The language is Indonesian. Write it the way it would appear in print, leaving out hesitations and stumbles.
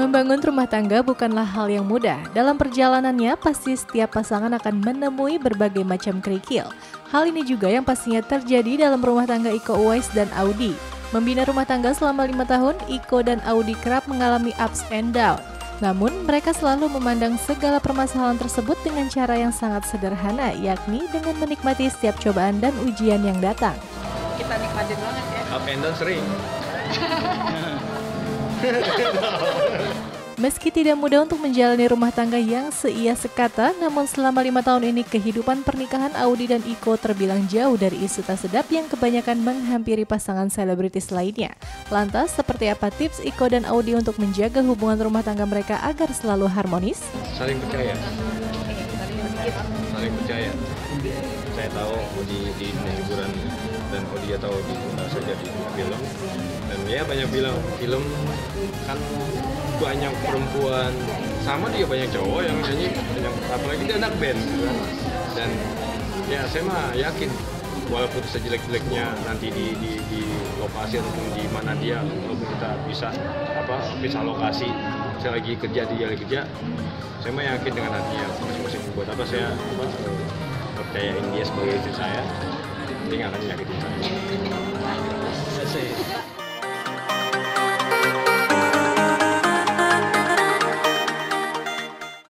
Membangun rumah tangga bukanlah hal yang mudah. Dalam perjalanannya, pasti setiap pasangan akan menemui berbagai macam kerikil. Hal ini juga yang pastinya terjadi dalam rumah tangga Iko Uwais dan Audi. Membina rumah tangga selama 5 tahun, Iko dan Audi kerap mengalami ups and down. Namun, mereka selalu memandang segala permasalahan tersebut dengan cara yang sangat sederhana, yakni dengan menikmati setiap cobaan dan ujian yang datang. Kita nikmatin banget ya. Up and down sering. Meski tidak mudah untuk menjalani rumah tangga yang seia sekata, namun selama 5 tahun ini kehidupan pernikahan Audi dan Iko terbilang jauh dari isu tak sedap yang kebanyakan menghampiri pasangan selebritis lainnya. Lantas, seperti apa tips Iko dan Audi untuk menjaga hubungan rumah tangga mereka agar selalu harmonis? Saling percaya. Saling percaya. Saya tahu di hiburan dan dia tahu di saja di film. Dan ya banyak bilang film kan banyak perempuan, sama dia banyak cowok yang nyanyi, apalagi dia anak band gitu kan. Dan ya saya mah yakin walaupun sejelek-jeleknya nanti di lokasi ataupun di mana dia, walaupun kita bisa lokasi, saya lagi kerja, dia lagi kerja, saya mah yakin dengan hatinya masing-masing. Buat apa saya percayain dia sebagai istri saya, dia nggak akan nyakitin saya.